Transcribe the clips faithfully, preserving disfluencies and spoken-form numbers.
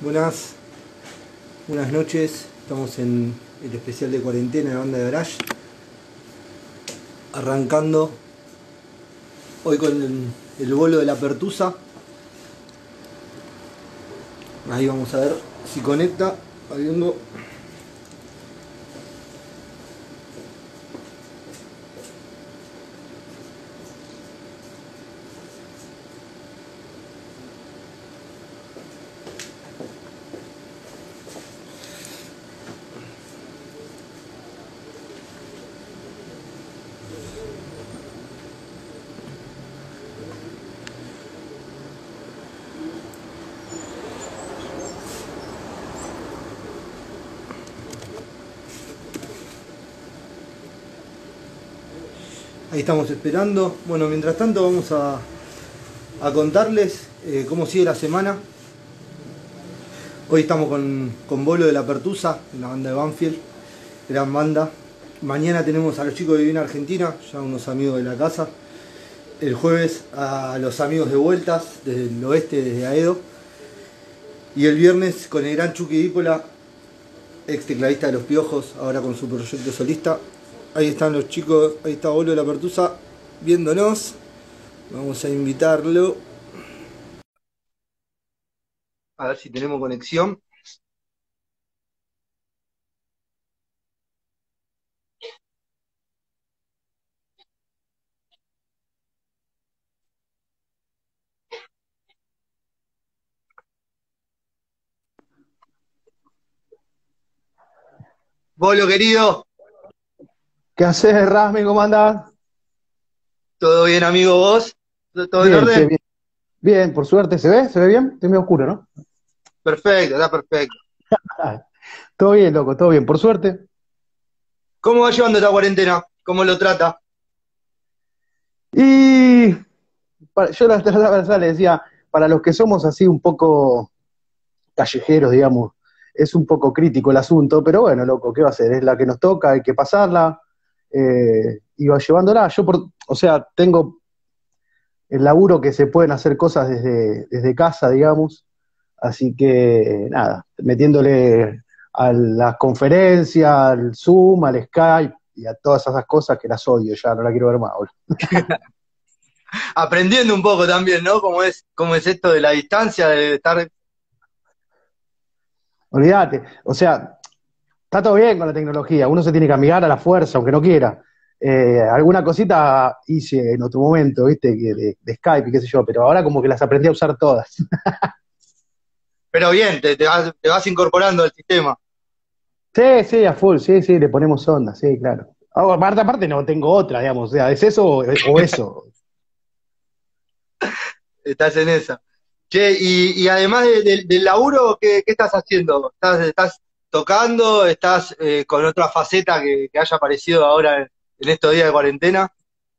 Buenas, buenas noches. Estamos en el especial de cuarentena de Banda de Garage. Arrancando hoy con el, el bolo de la Pertusa. Ahí vamos a ver si conecta. Habiendo... Ahí estamos esperando. Bueno, mientras tanto vamos a, a contarles eh, cómo sigue la semana. Hoy estamos con, con Bolo de la Pertusa, en la banda de Banfield, gran banda. Mañana tenemos a los chicos de Bien Argentina, ya unos amigos de la casa. El jueves a los amigos de Vueltas, desde el oeste, desde Aedo. Y el viernes con el gran Chucky Dípola, ex tecladista de Los Piojos, ahora con su proyecto solista. Ahí están los chicos, ahí está Bolo de la Pertusa viéndonos. Vamos a invitarlo. A ver si tenemos conexión. Bolo querido, ¿Qué haces, Rasmi? ¿Cómo andás? ¿todo bien amigo vos? ¿Todo en Bien, che, orden? bien. Bien, por suerte. ¿Se ve? ¿Se ve bien? Estoy medio oscuro, ¿no? Perfecto, está perfecto. Ah, todo bien, loco, todo bien, por suerte. ¿Cómo va llevando esta cuarentena? ¿Cómo lo trata? Y para- yo la la verdad le decía, para los que somos así un poco callejeros, digamos, es un poco crítico el asunto, pero bueno, loco, ¿qué va a ser? Es la que nos toca, hay que pasarla, eh, y va llevándola. Yo, por, o sea, tengo el laburo que se pueden hacer cosas desde, desde casa, digamos. Así que nada, metiéndole a las conferencias, al Zoom, al Skype y a todas esas cosas que las odio, ya no la quiero ver más, boludo. Aprendiendo un poco también, ¿no? ¿Cómo es, cómo es esto de la distancia, de estar... Olvídate, o sea, está todo bien con la tecnología, uno se tiene que amigar a la fuerza, aunque no quiera. Eh, alguna cosita hice en otro momento, ¿viste? Que De, de Skype y qué sé yo, pero ahora como que las aprendí a usar todas. Pero bien, te, te vas, te vas incorporando al sistema. Sí, sí, a full, sí, sí, le ponemos onda, sí, claro. Ah, aparte, aparte no tengo otra, digamos, o sea, es eso o, o eso. Estás en esa. Che, y, y además de- de- del laburo, ¿qué, qué estás haciendo? ¿Estás, estás tocando? ¿Estás eh, con otra faceta que, que haya aparecido ahora en, en estos días de cuarentena?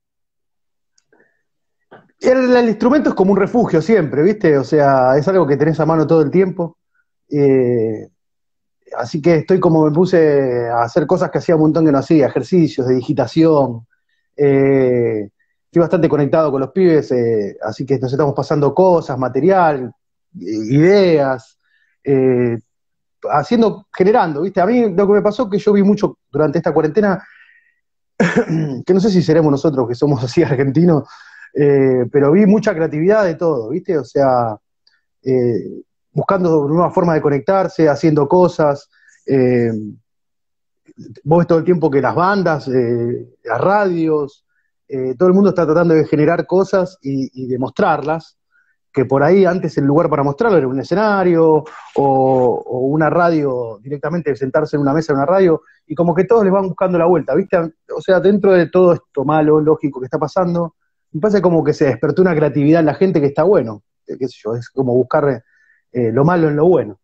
El, el instrumento es como un refugio siempre, ¿viste? O sea, es algo que tenés a mano todo el tiempo. Eh, Así que estoy como me puse a hacer cosas que hacía un montón que no hacía, ejercicios de digitación. Eh, Estoy bastante conectado con los pibes, eh, así que nos estamos pasando cosas, material, eh, ideas, eh, haciendo, generando, ¿viste? A mí lo que me pasó es que yo vi mucho durante esta cuarentena, que no sé si seremos nosotros que somos así argentinos, eh, pero vi mucha creatividad de todo, ¿viste? O sea, eh, buscando nuevas formas de conectarse, haciendo cosas. Eh, Vos ves todo el tiempo que las bandas, eh, las radios, eh, todo el mundo está tratando de generar cosas y, y de mostrarlas, que por ahí antes el lugar para mostrarlo era un escenario o, o una radio, directamente sentarse en una mesa en una radio, y como que todos les van buscando la vuelta, ¿viste? O sea, dentro de todo esto malo, lógico que está pasando, me parece como que se despertó una creatividad en la gente que está bueno, eh, qué sé yo, es como buscar eh, lo malo en lo bueno.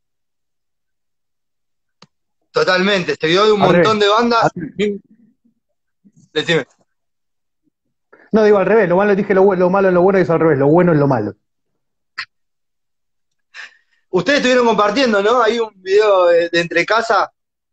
Totalmente, se vio de un Al revés. montón de bandas. Al- Decime. No, digo al revés, lo malo dije lo, bu- lo malo en lo bueno y es al revés, lo bueno en lo malo. Ustedes estuvieron compartiendo, ¿no? Hay un video de, de Entre Casa.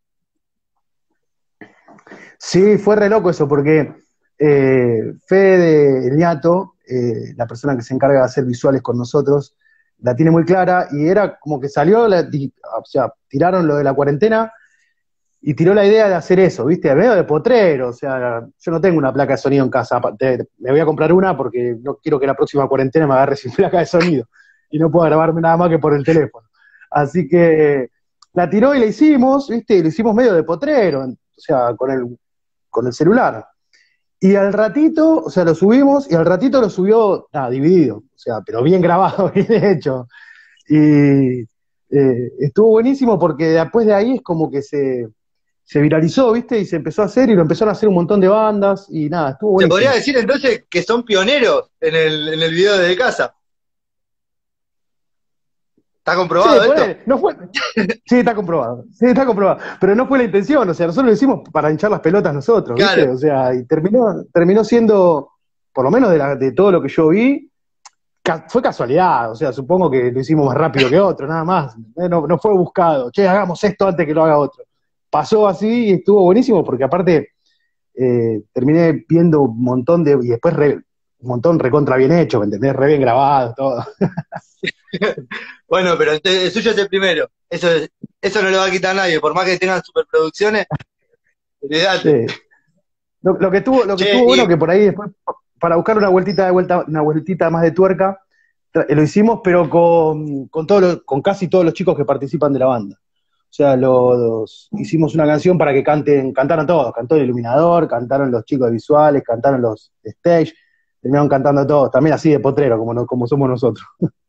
Sí, fue re loco eso, porque eh, Fede Niato, eh, la persona que se encarga de hacer visuales con nosotros, la tiene muy clara, y era como que salió, la, o sea, tiraron lo de la cuarentena, y tiró la idea de hacer eso, ¿viste? Medio de potrero, o sea, yo no tengo una placa de sonido en casa, me voy a comprar una porque no quiero que la próxima cuarentena me agarre sin placa de sonido, y no puedo grabarme nada más que por el teléfono. Así que la tiró y la hicimos, ¿viste? Y lo hicimos medio de potrero, o sea, con el, con el celular. Y al ratito, o sea, lo subimos, y al ratito lo subió, nada, dividido, o sea, pero bien grabado, bien hecho. Y eh, estuvo buenísimo porque después de ahí es como que se, se viralizó, ¿viste? Y se empezó a hacer, y lo empezaron a hacer un montón de bandas, y nada, estuvo Se buenísimo. podría decir entonces que son pioneros en el, en el video desde casa. ¿Está comprobado Sí, esto? ponele, no fue, sí, está comprobado, sí, está comprobado, pero no fue la intención, o sea, nosotros lo hicimos para hinchar las pelotas nosotros, ¿viste? Claro. O sea, y terminó, terminó siendo, por lo menos de, la, de todo lo que yo vi, ca fue casualidad, o sea, supongo que lo hicimos más rápido que otro, nada más, no, no fue buscado, che, hagamos esto antes que lo haga otro. Pasó así y estuvo buenísimo, porque aparte eh, terminé viendo un montón de, y después re, un montón recontra bien hecho, ¿me entendés? Re bien grabado, todo. Bueno, pero entonces, el suyo es el primero. Eso, es- eso no lo va a quitar nadie. Por más que tengan superproducciones, olvídate. Sí. Lo, lo que tuvo, lo que Che, estuvo bueno y que por ahí después, para buscar una vueltita de vuelta, una vueltita más de tuerca, tra- lo hicimos, pero con, con todos los- con casi todos los chicos que participan de la banda. O sea, los, hicimos una canción para que canten, cantaron todos, cantó el iluminador, cantaron los chicos de visuales, cantaron los de stage, terminaron cantando todos, también así de potrero, como, no- como somos nosotros.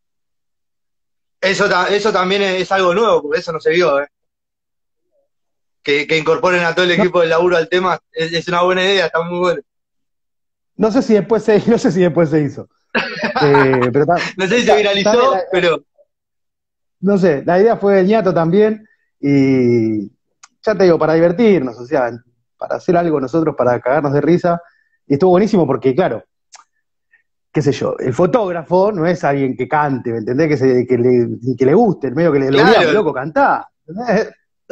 eso, ta- eso también es, es algo nuevo, porque eso no se vio, ¿eh? Que, que incorporen a todo el No, equipo del laburo al tema, es, es una buena idea, está muy bueno. no sé si después se, no sé si después se hizo. Eh, pero ta- No sé si se ta- también viralizó, la- pero no sé, la idea fue del ñato también, y ya te digo, para divertirnos, o sea, para hacer algo nosotros, para cagarnos de risa, y estuvo buenísimo porque, claro, qué sé yo, el fotógrafo no es alguien que cante, ¿me entendés? Que, se, que, le, que le guste, medio que le lo obligamos, claro, loco, cantá. ¿Entendés?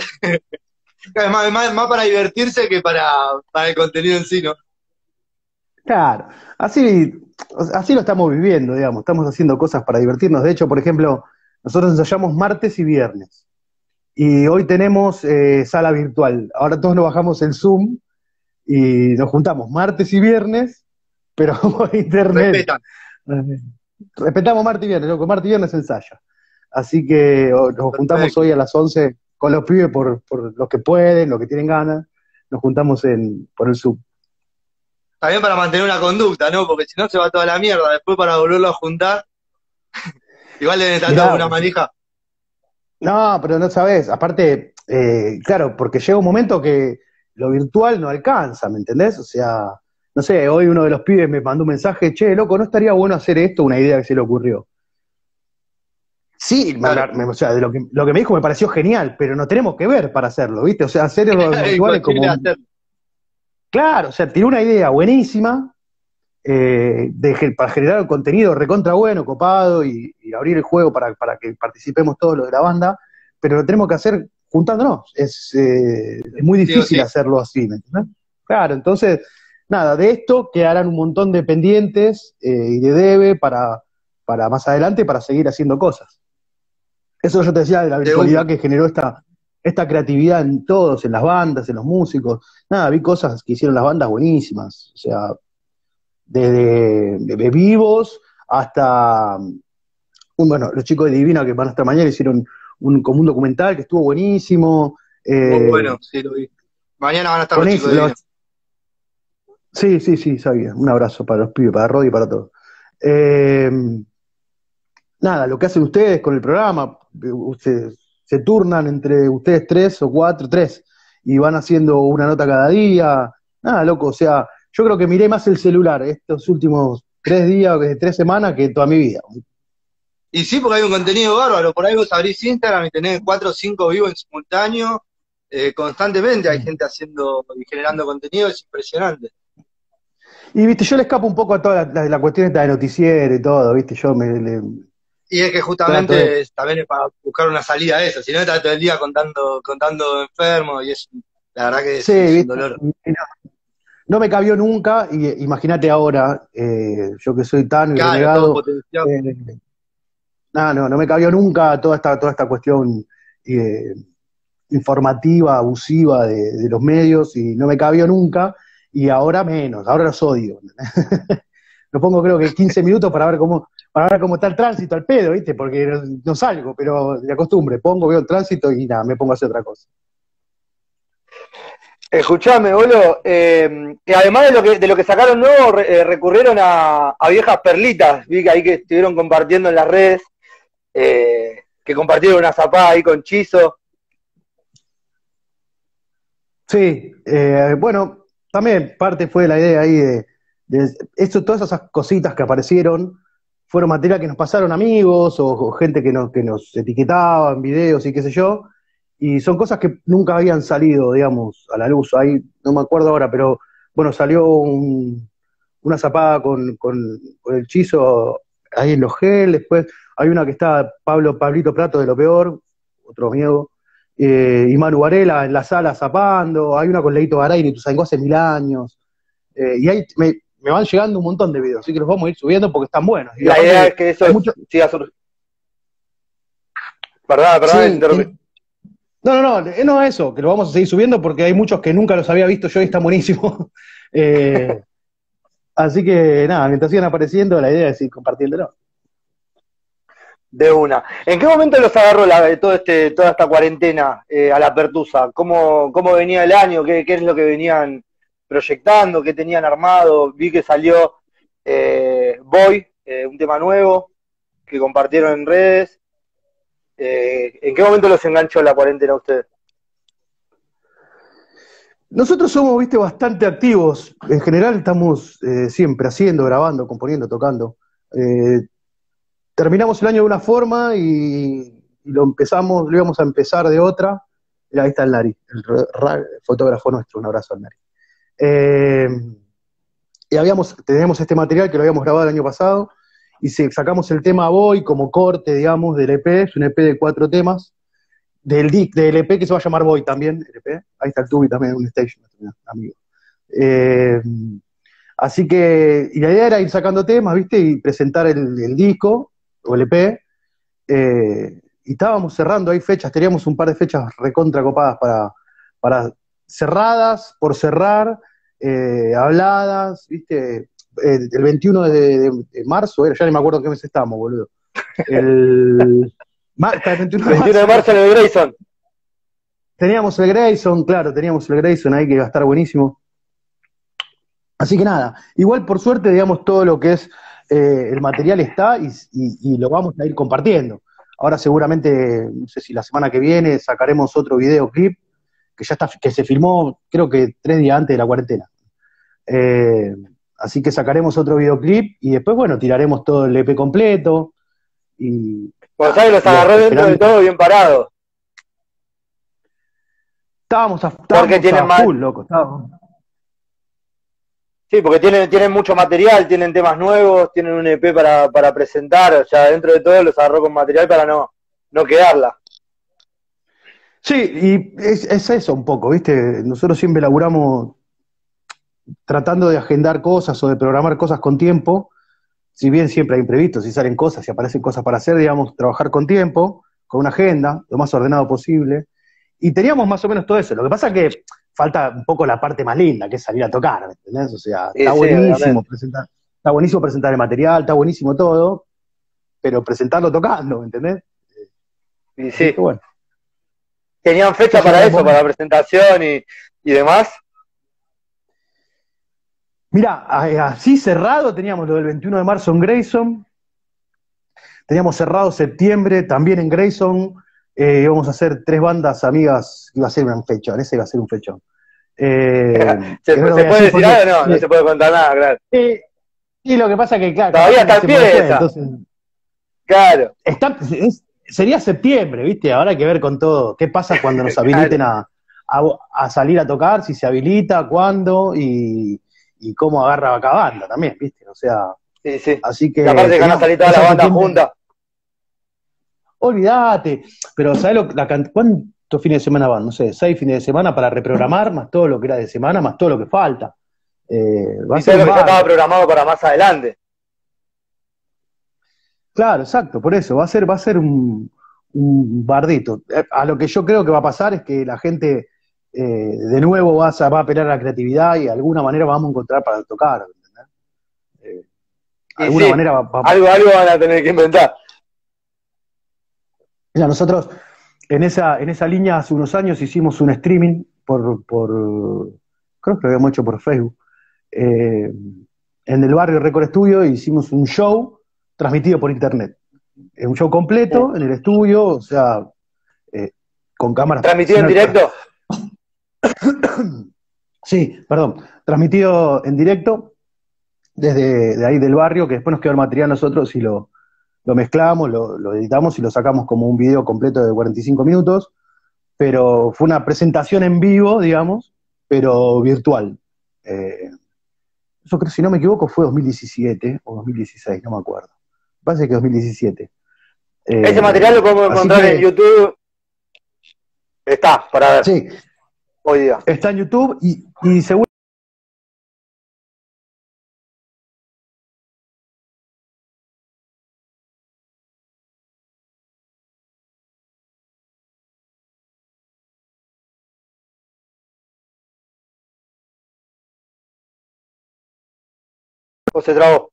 es más, más- más para divertirse que para, para el contenido en sí, ¿no? Claro, así, así lo estamos viviendo, digamos, estamos haciendo cosas para divertirnos. De hecho, por ejemplo, nosotros ensayamos martes y viernes, y hoy tenemos eh, sala virtual. Ahora todos nos bajamos el Zoom y nos juntamos martes y viernes, pero por internet. Respetan. Eh, Respetamos martes y viernes, loco, martes y viernes ensayo. Así que o, nos juntamos Perfecto. hoy a las once con los pibes por, por los que pueden, los que tienen ganas, nos juntamos en, por el Zoom. También para mantener una conducta, ¿no? Porque si no se va toda la mierda. Después para volverlo a juntar, igual deben estar todos con Mirá, una manija. no, pero no sabes, aparte, eh, claro, porque llega un momento que lo virtual no alcanza, ¿me entendés? O sea, no sé, hoy uno de los pibes me mandó un mensaje, che, loco, ¿no estaría bueno hacer esto? Una idea que se le ocurrió. Sí, me- Claro. me- o sea, de lo que, lo que me dijo me pareció genial, pero no tenemos que ver para hacerlo, ¿viste? O sea, hacer los Es virtuales imposible como, hacerlo. claro, o sea, tiró una idea buenísima, eh, de, ge- para generar un contenido recontra bueno, copado, y, y abrir el juego para, para que participemos todos los de la banda, pero lo tenemos que hacer juntándonos. Es, eh, es muy Sí o difícil sí. hacerlo así, ¿me entendés? Claro, entonces, nada, de esto quedarán un montón de pendientes eh, y de debe para, para más adelante, para seguir haciendo cosas. Eso yo te decía de la De una. virtualidad que generó esta, esta creatividad en todos, en las bandas, en los músicos. Nada, vi cosas que hicieron las bandas buenísimas. O sea, desde de, de vivos hasta, um, bueno, los chicos de Divina que van hasta mañana hicieron un, como un documental que estuvo buenísimo. Muy Eh, bueno, sí, lo vi. Mañana van a estar los chicos buenísimo. de Los, Divino. sí, sí, sí, sabía. Un abrazo para los pibes, para Rodi y para todos. Eh, nada, lo que hacen ustedes con el programa, se, se turnan entre ustedes tres o cuatro, tres, y van haciendo una nota cada día. Nada, loco, o sea, yo creo que miré más el celular estos últimos tres días, o tres semanas, que toda mi vida. Y sí, porque hay un contenido bárbaro. Por ahí vos abrís Instagram y tenés cuatro o cinco vivos en simultáneo. Eh, constantemente hay gente haciendo y generando contenido, es impresionante. Y viste, yo le escapo un poco a toda la, la, la cuestión esta de noticiero y todo, viste, yo me le, Y es que trato de... justamente es- también es para buscar una salida a eso. Si no, estás todo el día contando, contando enfermos y es, la verdad que Sí, es, es un viste, dolor. y no, no me cabió nunca, y imagínate ahora, eh, yo que soy tan Claro, todo renegado, potenciado. eh, No, no, no me cabió nunca toda esta, toda esta cuestión eh, informativa, abusiva de, de los medios, y no me cabió nunca, y ahora menos, ahora los odio. Lo pongo creo que quince minutos para ver cómo, para ver cómo está el tránsito al pedo, ¿viste? Porque no, no salgo, pero de costumbre, pongo, veo el tránsito y nada, me pongo a hacer otra cosa. Escuchame, boludo, eh, que además de lo que, de lo que sacaron nuevo, re, eh, recurrieron a, a viejas perlitas, vi que ahí que estuvieron compartiendo en las redes, eh, que compartieron una zapada ahí con Chizo. Sí, eh, bueno, también parte fue la idea ahí de, de eso, todas esas cositas que aparecieron fueron material que nos pasaron amigos o, o gente que nos, que nos etiquetaba en videos y qué sé yo, y son cosas que nunca habían salido, digamos, a la luz. Ahí no me acuerdo ahora, pero bueno, salió un, una zapada con, con, con el Chizo ahí en los gel, después hay una que está Pablo Pablito Prato de Lo Peor, otro amigo, eh, y Manu Varela en la sala zapando, hay una con Leito Garay y Tuzangó hace mil años, eh, y ahí me, me van llegando un montón de videos, así que los vamos a ir subiendo porque están buenos. Y la idea es que eso mucho... siga sur... Perdón, perdón, sí, interrumpí. No, no, no, no eso, que lo vamos a seguir subiendo porque hay muchos que nunca los había visto yo y están buenísimos. eh, así que nada, mientras sigan apareciendo, la idea es ir compartiéndolo. De una. ¿En qué momento los agarró la, todo este, toda esta cuarentena eh, a la Pertusa? ¿Cómo, cómo venía el año? ¿Qué, qué es lo que venían proyectando? ¿Qué tenían armado? Vi que salió eh, Voy, eh, un tema nuevo que compartieron en redes. Eh, ¿En qué momento los enganchó la cuarentena a ustedes? Nosotros somos, viste, bastante activos. En general estamos eh, siempre haciendo, grabando, componiendo, tocando. Eh, terminamos el año de una forma y, y lo empezamos, lo íbamos a empezar de otra. Mira, ahí está el Nari, el, el fotógrafo nuestro, un abrazo al Nari. Eh, y habíamos, teníamos este material que lo habíamos grabado el año pasado, y se, sacamos el tema Voy como corte, digamos, del E P, es un E P de cuatro temas, del, del E P que se va a llamar Voy también, el E P, ahí está el Tubi también, un station, amigo. Eh, así que, y la idea era ir sacando temas, viste, y presentar el, el disco, o el E P, eh, y estábamos cerrando ahí fechas, teníamos un par de fechas recontra copadas para, para cerradas, por cerrar, eh, habladas, viste, eh, el veintiuno de, de, de marzo, era, ya ni me acuerdo en qué mes estamos, boludo. El, mar, el veintiuno de marzo, de marzo en el Grayson. Teníamos el Grayson, claro, teníamos el Grayson ahí que iba a estar buenísimo. Así que nada, igual por suerte, digamos, todo lo que es eh, el material está y, y, y lo vamos a ir compartiendo. Ahora seguramente, no sé si la semana que viene sacaremos otro videoclip que ya está, que se filmó creo que tres días antes de la cuarentena. Eh, así que sacaremos otro videoclip y después, bueno, tiraremos todo el E P completo. Y bueno, ¿sabes? Los agarró dentro de todo bien parados. Estábamos a, estábamos a más... full, loco. Estábamos... Sí, porque tienen, tienen mucho material, tienen temas nuevos, tienen un E P para, para presentar, o sea, dentro de todo los agarró con material para no, no quedarla. Sí, y es, es eso un poco, ¿viste? Nosotros siempre laburamos tratando de agendar cosas o de programar cosas con tiempo, si bien siempre hay imprevistos, si salen cosas, si aparecen cosas para hacer, digamos, trabajar con tiempo, con una agenda, lo más ordenado posible, y teníamos más o menos todo eso. Lo que pasa es que falta un poco la parte más linda, que es salir a tocar, ¿me entendés? O sea, está sí, buenísimo sí, presentar, está buenísimo presentar el material, está buenísimo todo, pero presentarlo tocando, ¿me entendés? Y sí. Que, bueno. ¿Tenían fecha para eso, bueno. para la presentación y, y demás? Mirá, así cerrado teníamos lo del veintiuno de marzo en Grayson, teníamos cerrado septiembre también en Grayson, eh, íbamos a hacer tres bandas amigas, iba a ser un fechón, ese iba a ser un fechón. Eh, ¿Se, ¿se puede decir porque, algo o no? Sí. No se puede contar nada, claro. Eh, y lo que pasa es que, claro, todavía está en pie esa. Entonces, claro. Está, es, sería septiembre, ¿viste? Ahora hay que ver con todo, qué pasa cuando nos habiliten a, a, a salir a tocar, si se habilita, cuándo y, y cómo agarra cada banda también, ¿viste? O sea, sí, sí. Así que... Y aparte que van a salir todas las bandas juntas. Olvídate, pero ¿sabes lo, la, cuántos fines de semana van? No sé, seis fines de semana para reprogramar, más todo lo que era de semana, más todo lo que falta. Eh, va y a ser todo lo que ya estaba programado para más adelante. Claro, exacto, por eso, va a ser, va a ser un, un bardito. Eh, A lo que yo creo que va a pasar es que la gente eh, de nuevo va a, va a apelar a la creatividad y de alguna manera vamos a encontrar para tocar, ¿entendés? Eh, de Y alguna sí, manera va, va- algo, algo van a tener que inventar. Mira, nosotros en esa, en esa línea hace unos años hicimos un streaming por, por creo que lo habíamos hecho por Facebook, eh, en el barrio Record Studio hicimos un show transmitido por internet. Eh, un show Mm. completo en el estudio, o sea, eh, con cámaras ¿Transmitido en profesionales. directo? Sí, perdón, transmitido en directo desde de ahí del barrio, que después nos quedó el material nosotros y lo, lo mezclamos, lo, lo editamos y lo sacamos como un video completo de cuarenta y cinco minutos, pero fue una presentación en vivo, digamos, pero virtual. Eh, eso creo, si no me equivoco, fue dos mil diecisiete o dos mil dieciséis, no me acuerdo. Parece que dos mil diecisiete. Ese material lo Eh, podemos así encontrar en que, YouTube. Está, para ver, sí, hoy día. está en YouTube y, y seguro. ¿O se trabó?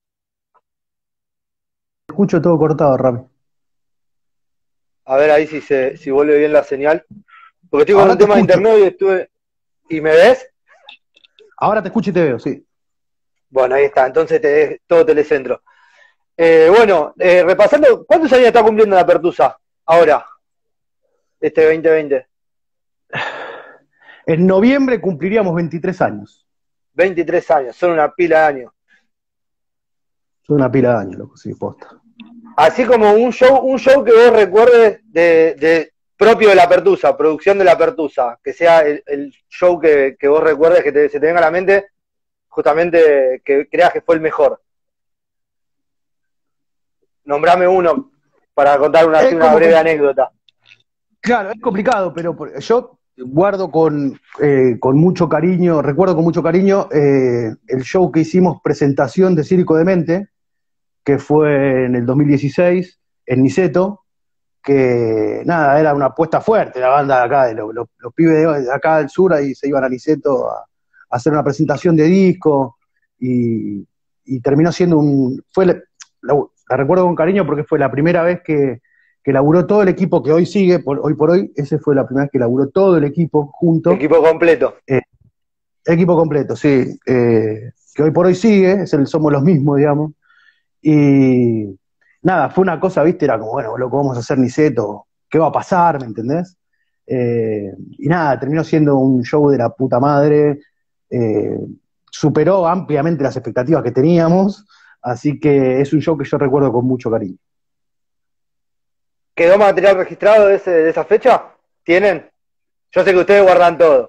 Escucho todo cortado, Rami. A ver ahí si se, si vuelve bien la señal. Porque estoy con Ahora un te tema de escucho. internet y estuve. ¿Y me ves? Ahora te escucho y te veo, sí. Bueno, ahí está, entonces te, todo telecentro. Eh, bueno, eh, repasando, ¿cuántos años está cumpliendo la Pertusa ahora, este veinte veinte? En noviembre cumpliríamos veintitrés años. veintitrés años, son una pila de años. Son una pila de años, loco, sí, posta. Así como un show, un show que vos recuerdes de, de propio de la Pertusa, producción de la Pertusa, que sea el, el show que, que vos recuerdes, que te, se te venga a la mente, justamente que creas que fue el mejor. Nombrame uno para contar una, así Es una como breve que, anécdota. claro, es complicado, pero por- yo guardo con, eh, con mucho cariño, recuerdo con mucho cariño eh, el show que hicimos, presentación de Circo Demente, que fue en el dos mil dieciséis, en Niceto, que nada, era una apuesta fuerte, la banda de acá, de los, los- los pibes de, de acá del sur, ahí se iban a Niceto a, a hacer una presentación de disco, y, y terminó siendo un, fue, la, la- la recuerdo con cariño porque fue la primera vez que, que laburó todo el equipo que hoy sigue, por, hoy por hoy, ese fue la primera vez que laburó todo el equipo junto, Equipo completo. eh, equipo completo, sí, eh, que hoy por hoy sigue, es el, somos los mismos, digamos, y nada, fue una cosa, viste, era como, bueno, loco, vamos a hacer Niceto, ¿qué va a pasar? ¿Me entendés? Eh, y nada, terminó siendo un show de la puta madre, eh, superó ampliamente las expectativas que teníamos, así que es un show que yo recuerdo con mucho cariño. ¿Quedó material registrado de, ese, de esa fecha? ¿Tienen? Yo sé que ustedes guardan todo.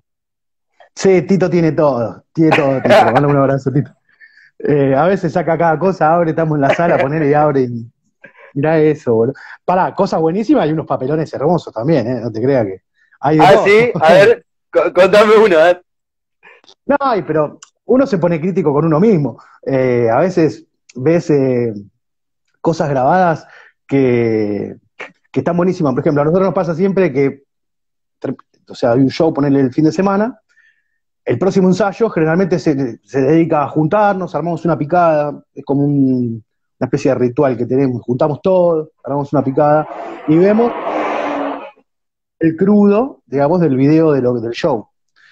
Sí, Tito tiene todo, tiene todo, Tito, le mando un abrazo, Tito. Eh, a veces saca cada cosa, abre, estamos en la sala, ponele y abre y mirá eso, boludo. Pará, cosas buenísimas, hay unos papelones hermosos también, ¿eh? No te creas que hay de Ah, todo. sí, a ver, co- contame uno, a ver. No, y- pero uno se pone crítico con uno mismo. Eh, a veces ves eh, cosas grabadas que, que están buenísimas. Por ejemplo, a nosotros nos pasa siempre que, ter- o sea, hay un show, ponerle el fin de semana, el próximo ensayo generalmente se, se dedica a juntarnos, armamos una picada, es como un- una especie de ritual que tenemos, juntamos todo, armamos una picada y vemos el crudo, digamos, del video de lo- del show.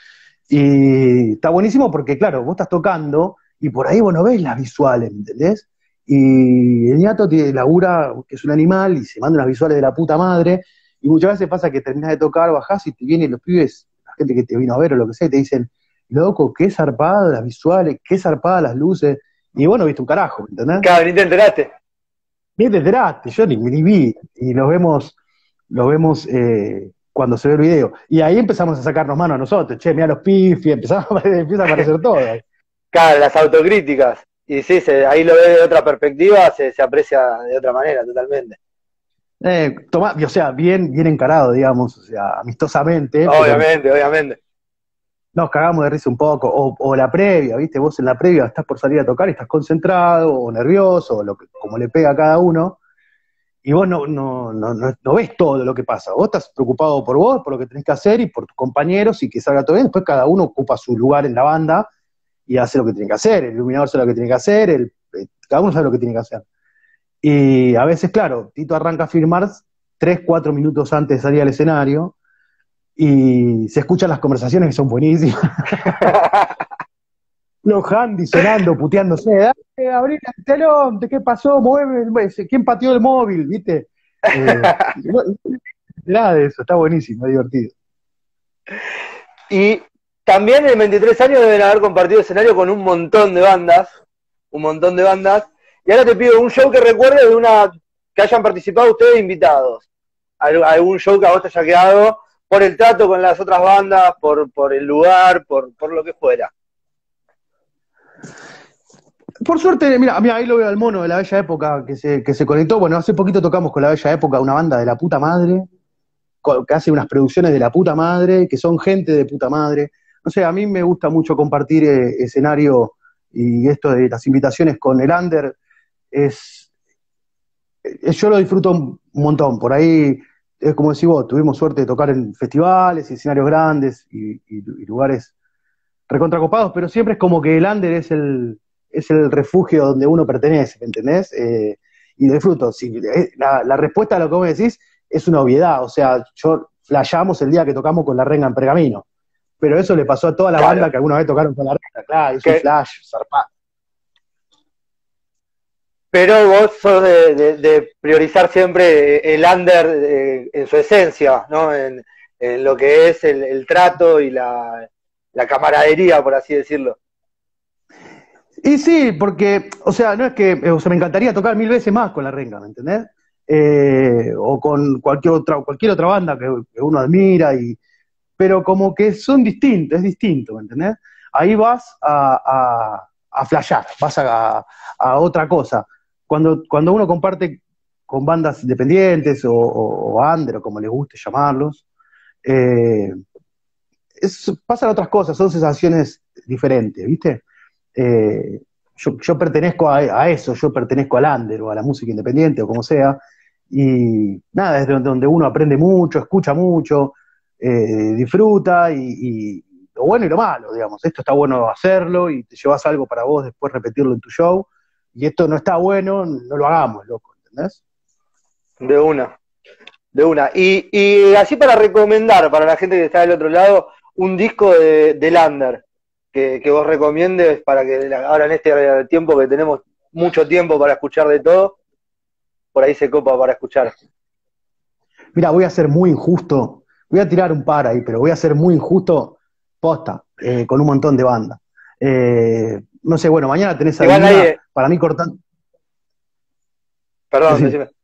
Y está buenísimo porque, claro, vos estás tocando y por ahí vos no ves las visuales, ¿me entendés? Y el ñato tiene, labura, que es un animal, y se manda unas visuales de la puta madre, y muchas veces pasa que terminás de tocar, bajás y te vienen los pibes, la gente que te vino a ver o lo que sea, y te dicen, loco, qué zarpada las visuales, qué zarpada las luces, y vos no viste un carajo, ¿me entendés? Claro, ni te enteraste. Ni te enteraste, yo ni, ni vi, y los vemos, los vemos eh, cuando se ve el video. Y ahí empezamos a sacarnos mano a nosotros, che, mira los pifis, empezamos a aparecer, empieza a aparecer todo. Claro, las autocríticas. Y sí, se, ahí lo ves de otra perspectiva, se, se aprecia de otra manera, totalmente. Eh, toma, o sea, bien, bien encarado, digamos, o sea, amistosamente, pero Obviamente, obviamente. nos cagamos de risa un poco, o, o la previa, ¿viste? Vos en la previa estás por salir a tocar y estás concentrado, o nervioso, o lo que, como le pega a cada uno, y vos no, no, no, no, no ves todo lo que pasa. Vos estás preocupado por vos, por lo que tenés que hacer, y por tus compañeros, y que salga todo bien. Después cada uno ocupa su lugar en la banda, y hace lo que tiene que hacer. El iluminador sabe lo que tiene que hacer, el, cada uno sabe lo que tiene que hacer. Y a veces, claro, Tito arranca a firmar tres, cuatro minutos antes de salir al escenario, y se escuchan las conversaciones que son buenísimas. Los handy sonando, puteándose, dale, abrí el telón, ¿de qué pasó? Mueve, el- ¿quién pateó el móvil? ¿Viste? Eh, nada de eso, está buenísimo, es divertido. Y también en veintitrés años deben haber compartido escenario con un montón de bandas, un montón de bandas. Y ahora te pido un show que recuerde de una que hayan participado ustedes invitados. Al- Algún show que a vos te haya quedado por el trato con las otras bandas, por, por el lugar, por, por lo que fuera. Por suerte, mira, mira, ahí lo veo al mono de la Bella Época que se, que se conectó. Bueno, hace poquito tocamos con la Bella Época, una banda de la puta madre, co- que hace unas producciones de la puta madre, que son gente de puta madre. No sé, a mí me gusta mucho compartir eh, escenario y esto de las invitaciones con el under, es, es- yo lo disfruto un montón. Por ahí, es como decís vos, tuvimos suerte de tocar en festivales y escenarios grandes y, y- y lugares recontracopados, pero siempre es como que el under es el, es el refugio donde uno pertenece, ¿me entendés? Eh, y disfruto. Si, eh, la, la respuesta a lo que vos me decís es una obviedad, o sea, yo flasheamos el día que tocamos con La Renga en Pergamino, pero eso le pasó a toda la Claro. banda que alguna vez tocaron con La Renga, claro, es un Que, flash, zarpado. pero vos sos de, de- de priorizar siempre el under eh, en su esencia, ¿no? En, en lo que es el, el trato y la, la camaradería, por así decirlo. Y sí, porque, o sea, no es que, eh, o sea, me encantaría tocar mil veces más con La Renga, ¿me entendés? Eh, o con cualquier otra, cualquier otra banda que, que uno admira, y, pero como que son distintos, es distinto, ¿me entendés? Ahí vas a, a, a flashear, vas a, a otra cosa. Cuando, cuando uno comparte con bandas independientes o, o, o under, o como les guste llamarlos, eh, es, pasan otras cosas, son sensaciones diferentes, ¿viste? Eh, yo, yo pertenezco a, a eso, yo pertenezco al under o a la música independiente o como sea, y nada, es donde, donde uno aprende mucho, escucha mucho, eh, disfruta, y, y lo bueno y lo malo, digamos. Esto está bueno hacerlo y te llevas algo para vos después repetirlo en tu show, y esto no está bueno, no lo hagamos, loco, ¿entendés? De una, de una. Y, y así para recomendar para la gente que está del otro lado, un disco de, de Lander que, que vos recomiendes para que ahora en este tiempo que tenemos mucho tiempo para escuchar de todo, por ahí se copa para escuchar. Mira, voy a ser muy injusto, voy a tirar un par ahí, pero voy a ser muy injusto, posta, eh, con un montón de bandas. Eh, no sé, bueno, mañana tenés a Igual Divina, nadie, para mí cortando. perdón, Decime. decime.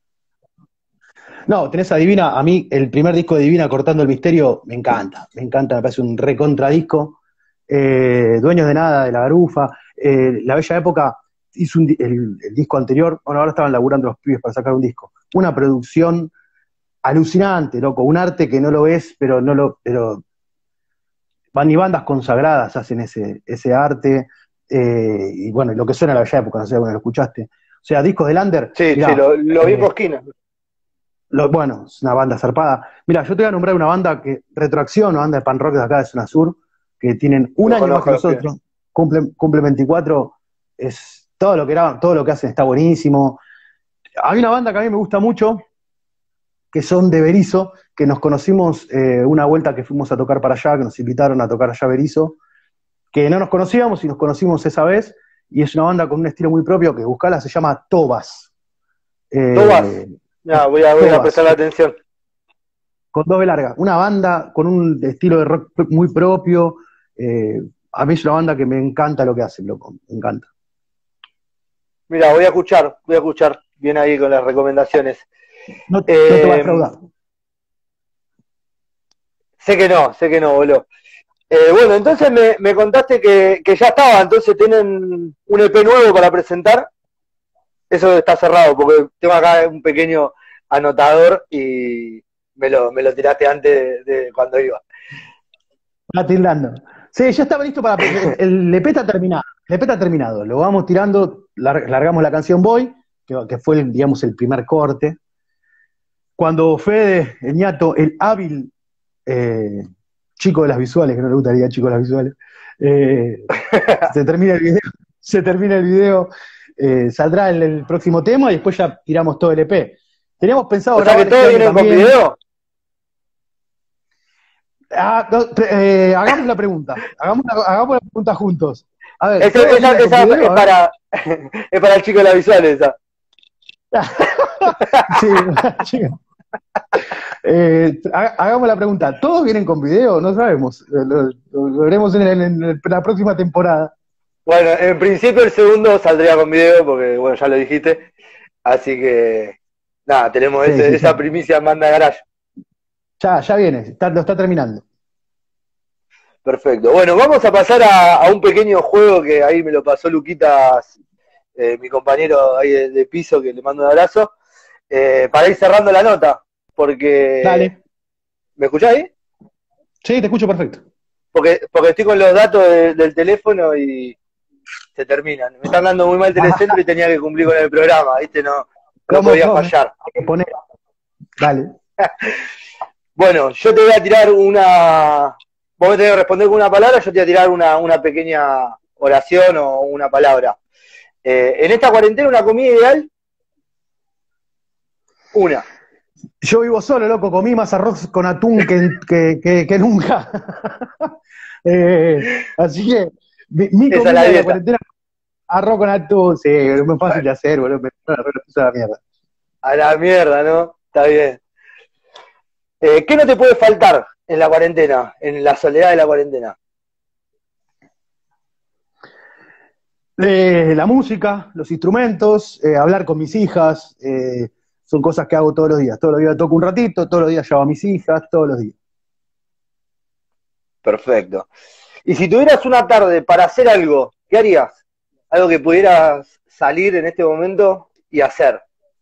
No, tenés a Divina, a mí el primer disco de Divina, Cortando el Misterio, me encanta, me encanta, me parece un recontradisco. Eh, Dueños de Nada, de La Garufa, eh, La Bella Época hizo un, el, el disco anterior, bueno, ahora estaban laburando los pibes para sacar un disco. Una producción alucinante, loco, un arte que no lo ves, pero no lo, pero van y bandas consagradas hacen ese, ese arte, eh, y bueno, y lo que suena a La Bella Época, no sé, bueno, lo escuchaste. O sea, discos de Lander, Sí, sí, mirá, lo, lo vi en eh, Cosquina. lo, bueno, es una banda zarpada. Mira, yo te voy a nombrar una banda que, Retroacción, una banda de pan rock de acá de Zona Sur, que tienen un Lo año más que conozco a los pibes. nosotros, cumplen, cumplen veinticuatro, es todo lo que era, todo lo que hacen está buenísimo. Hay una banda que a mí me gusta mucho, que son de Berizo, que nos conocimos eh, una vuelta que fuimos a tocar para allá, que nos invitaron a tocar allá a Berizo, que no nos conocíamos y nos conocimos esa vez, y es una banda con un estilo muy propio, que buscala, se llama Tobas. Tobas, Eh, ya, voy a, voy a Tobas, prestar la atención. con dos B larga. Una banda con un estilo de rock muy propio. Eh, a mí es una banda que me encanta lo que hacen, loco. Me encanta. Mira, voy a escuchar, voy a escuchar bien ahí con las recomendaciones. No, no te va a Eh, defraudar. sé que no, sé que no, boludo. Eh, bueno, entonces me, me contaste que, que ya estaba, entonces tienen un E P nuevo para presentar. Eso está cerrado, porque tengo acá un pequeño anotador y me lo, me lo tiraste antes de, de cuando iba. Está tildando. Sí, ya estaba listo para... El, el E P está terminado, el E P está terminado, lo vamos tirando, lar- largamos la canción Boy, que, que fue, el, digamos, el primer corte. Cuando Fede, el ñato, el hábil eh, chico de las visuales, que no le gustaría chico de las visuales, eh, se termina el video, se termina el video, eh, saldrá el, el próximo tema y después ya tiramos todo el E P. Teníamos pensado O sea que grabar este todo año viene con también. video. Ah, no, eh, hagamos la pregunta, hagamos la, hagamos la pregunta juntos. A ver, Esa, ¿todo esa, viene con esa video? es, A ver. para, es para el chico de la visual esa. Sí, chico. Eh, ha- hagamos la pregunta, ¿todos vienen con video? No sabemos, lo, lo- lo veremos en, el- en el- la próxima temporada. Bueno, en principio el segundo saldría con video, porque bueno, ya lo dijiste. Así que nada, tenemos Sí, ese- sí, esa sí. primicia en Banda Garage. Ya, ya viene, está- lo está terminando. Perfecto. Bueno, vamos a pasar a, a un pequeño juego que ahí me lo pasó Luquitas, eh, mi compañero ahí de, de piso, que le mando un abrazo, eh, para ir cerrando la nota. Porque. Dale. ¿Me escuchás ahí? Sí, te escucho perfecto. Porque, porque estoy con los datos de- del teléfono y se terminan. Me están dando muy mal Telecentro y tenía que cumplir con el programa, ¿viste? No, no ¿Cómo podía come? fallar. Hay que poner. Dale. Bueno, yo te voy a tirar una. Vos me tenés que responder con una palabra, yo te voy a tirar una, una pequeña oración o una palabra. Eh, en esta cuarentena, una comida ideal. Una. Yo vivo solo, loco, comí más arroz con atún que, que, que, que nunca. Eh, así que mi, mi Esa es comida la de la dieta. cuarentena, arroz con atún, sí, es muy fácil de hacer, boludo, me la la mierda. A la mierda, ¿no? Está bien. Eh, ¿Qué no te puede faltar en la cuarentena, en la soledad de la cuarentena? Eh, la música, los instrumentos, eh, hablar con mis hijas, eh, son cosas que hago todos los días. Todos los días toco un ratito, todos los días llevo a mis hijas, todos los días. Perfecto. Y si tuvieras una tarde para hacer algo, ¿qué harías? Algo que pudieras salir en este momento y hacer.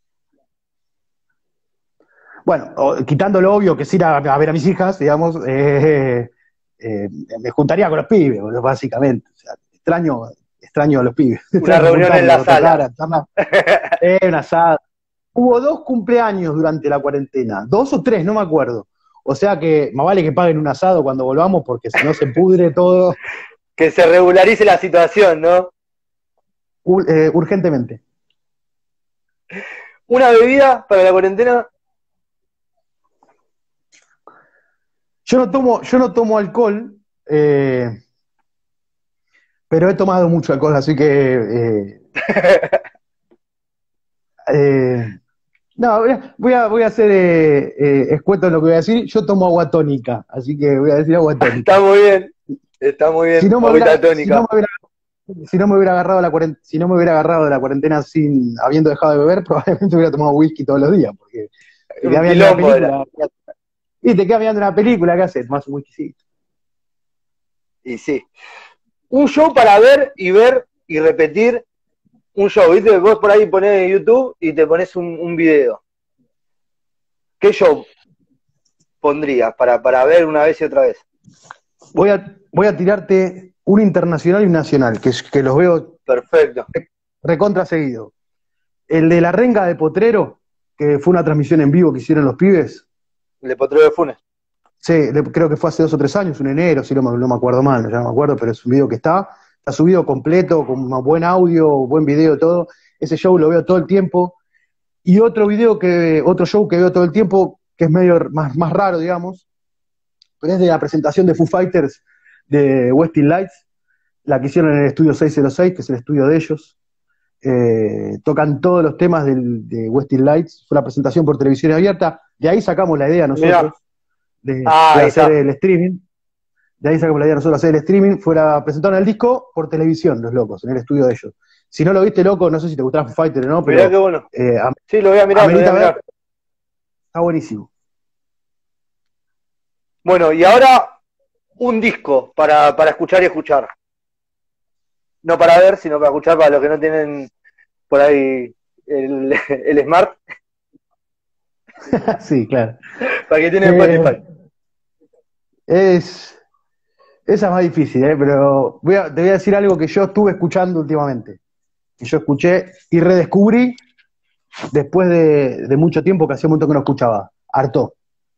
Bueno, o, quitando lo obvio que es ir a, a ver a mis hijas, digamos, eh, eh, me juntaría con los pibes, boludo, básicamente. O sea, extraño, extraño a los pibes. Una Extraño reunión en la juntarnos, sala. tocar, charlar. Eh, un asado. Hubo dos cumpleaños durante la cuarentena, dos o tres, no me acuerdo. O sea que más vale que paguen un asado cuando volvamos, porque si no se pudre todo Que se regularice la situación, ¿no? ur- eh, urgentemente. Una bebida para la cuarentena. Yo no tomo, yo no tomo alcohol, eh, pero he tomado mucho alcohol, así que eh, eh, no, voy a, voy a, voy a hacer eh, eh, escueto en lo que voy a decir. Yo tomo agua tónica, así que voy a decir agua tónica. Está muy bien. Está muy bien. Si no me Agüita hubiera, si tónica. no me hubiera, si no me hubiera agarrado la cuarentena, si no me hubiera agarrado de la cuarentena sin habiendo dejado de beber, probablemente hubiera tomado whisky todos los días, porque te Un quedas mirando una quilombo era. película, y te quedas mirando una película, ¿qué haces? Más un whiskycito. Y sí. Un show para ver y ver y repetir un show. ¿Viste? Vos por ahí ponés en YouTube y te pones un, un video. ¿Qué show pondrías para, para ver una vez y otra vez? Voy a, voy a tirarte un internacional y un nacional, que, es- que los veo Perfecto. recontra seguido. El de la renga de Potrero, que fue una transmisión en vivo que hicieron los pibes. Le Potrero de Funes. Sí, le- creo que fue hace dos o tres años, en enero, si no me, no me acuerdo mal, ya no me acuerdo, pero es un video que está, está subido completo, con un buen audio, buen video, todo. Ese show lo veo todo el tiempo. Y otro video que, otro show que veo todo el tiempo, que es medio más, más raro, digamos, pero es de la presentación de Foo Fighters de Westin Lights, la que hicieron en el estudio seiscientos seis, que es el estudio de ellos. Eh, tocan todos los temas del, de Westin Lights, fue la presentación por televisión abierta, de ahí sacamos la idea nosotros de, Ah, de ahí hacer está. el streaming, de ahí sacamos la idea nosotros de hacer el streaming, fuera presentaron el disco por televisión, los locos, en el estudio de ellos. Si no lo viste, loco, no sé si te gustaba Foo Fighters o no, Mirá qué pero bueno. eh, am- Sí, lo voy a mirar, lo voy a amerita ver, mirar. está buenísimo. Bueno, y ahora un disco para, para escuchar y escuchar. No para ver, sino para escuchar para los que no tienen por ahí el, el Smart, Sí, claro. para que tienen Eh, Spotify. Es. Esa es más difícil, ¿eh? Pero voy a- te voy a decir algo que yo estuve escuchando últimamente. Que yo escuché y redescubrí después de, de mucho tiempo que hacía un montón que no escuchaba. Harto.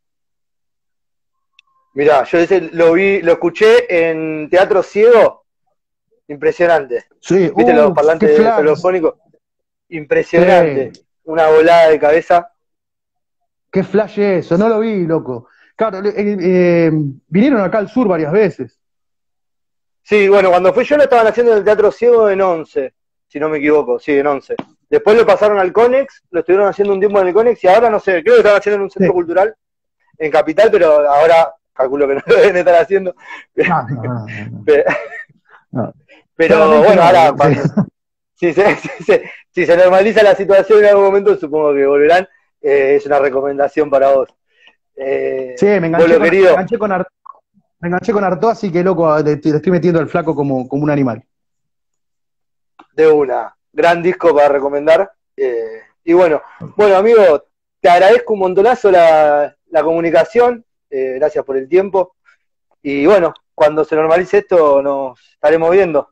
Mirá, yo ese lo vi, lo escuché en Teatro Ciego, impresionante. Sí, ¿Viste los uff, qué parlantes flash. telefónicos? Impresionante. Sí, Una volada de cabeza. qué flash eso, no lo vi, loco. Claro, eh, eh, vinieron acá al sur varias veces. Sí, bueno, cuando fui yo lo estaban haciendo en el Teatro Ciego en Once, si no me equivoco, sí, en Once. Después lo pasaron al Conex, lo estuvieron haciendo un tiempo en el Conex y ahora no sé, creo que lo están haciendo en un Sí. centro cultural en Capital, pero ahora calculo que no lo deben estar haciendo. No, no, no, no, Pero, no. pero Claramente bueno, no, ahora sí. cuando, si, se, si, se, si se normaliza la situación en algún momento, supongo que volverán. Eh, es una recomendación para vos. Eh, Sí, me enganché Bolo con, me querido, enganché con Arto, me enganché con Arto, así que loco, le, le estoy metiendo el flaco como, como un animal. de una. Gran disco para recomendar. Eh, y bueno, bueno, amigo, te agradezco un montonazo la, la comunicación. Eh, gracias por el tiempo. Y bueno, cuando se normalice esto, nos estaremos viendo.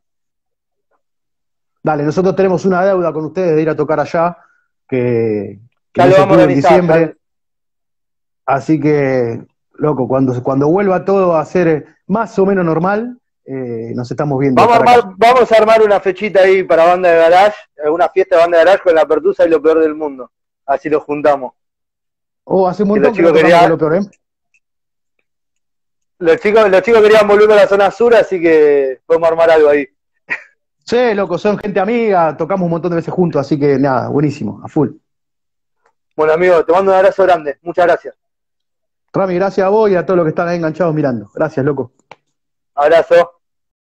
Dale, nosotros tenemos una deuda con ustedes de ir a tocar allá, que, que Ya no lo se vamos a pudo en organizar. diciembre, Ya, así que, loco, cuando, cuando vuelva todo a ser más o menos normal, eh, nos estamos viendo vamos, a para acá. armar, vamos a armar una fechita ahí para banda de garage, una fiesta de banda de garage con la Pertusa y lo peor del mundo. Así lo juntamos. Oh, hace un Que los montón que no chicos tocamos con querían, lo peor, ¿eh? los chicos, los chicos querían volver a la zona sur, así que podemos armar algo ahí. Sí, loco, son gente amiga, tocamos un montón de veces juntos, así que nada, buenísimo, a full. Bueno, amigo, te mando un abrazo grande. Muchas gracias. Rami, gracias a vos y a todos los que están ahí enganchados mirando. Gracias, loco. Abrazo.